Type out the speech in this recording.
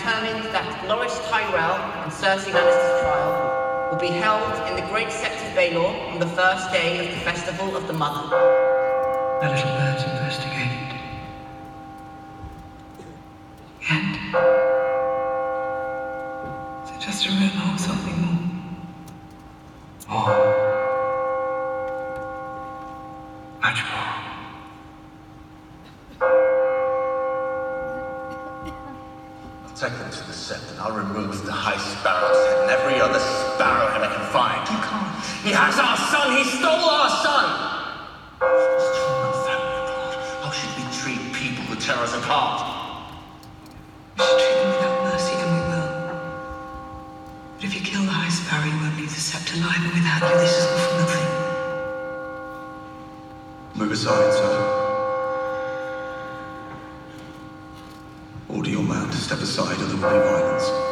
determined that Loris Tyrell and Cersei Lannister's trial will be held in the Great Sept of Baelor on the first day of the Festival of the Mother. The little birds investigated. Yet, is it just a rumor or something more? More. Much more. I'll take them to the Sept and I'll remove the High Sparrow's head and every other sparrow head I can find. You can't. He has our son! He stole our son! How should we treat people who tear us apart? We should treat them without mercy, and we will. But if you kill the High Sparrow, you won't leave the Sept alive, and without you, this is all for nothing. Move aside, son. Order your man to step aside or there will be violence.